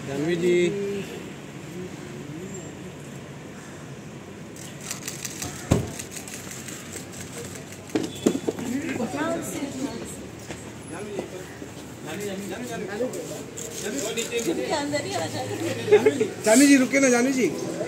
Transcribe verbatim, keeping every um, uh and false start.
जानवी जी अंदर ही आ जाए। जानवी जी रुके ना, जानवी जी।